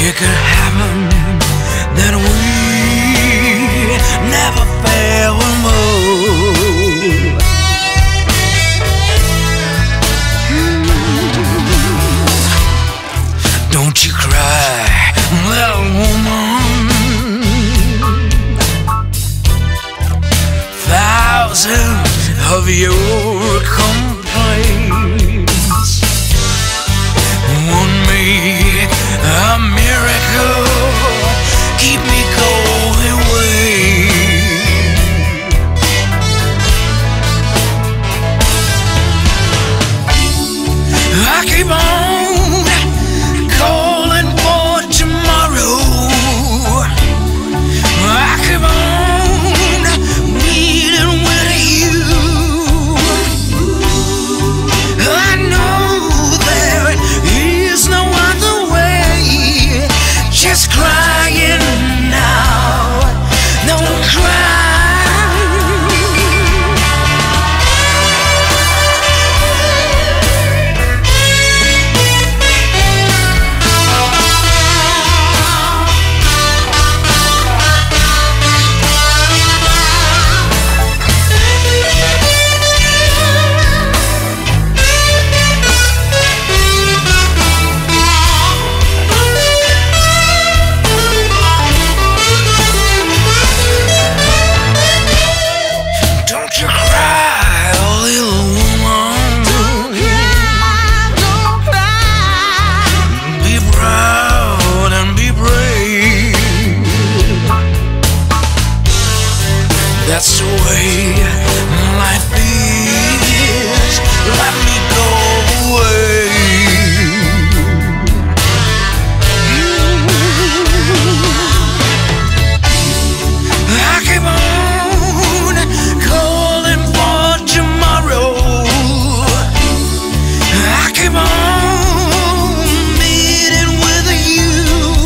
it could happen that we never fell in love. Don't you cry, little woman. Thousands of your complaints won't make a miracle keep me going away. I keep on calling for tomorrow. I keep on meeting with you. I know there is no other way. Just crying now. Don't cry. That's the way life is. Let me go away. I keep on calling for tomorrow. I keep on meeting with you.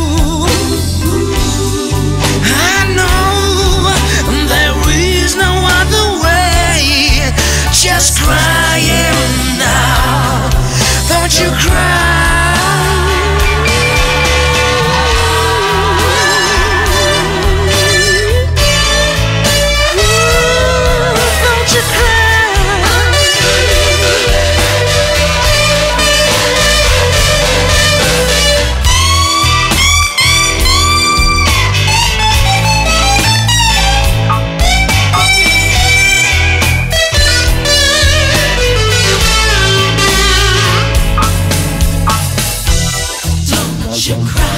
I know there is no other way. Just crying now. Don't you cry. Don't you cry.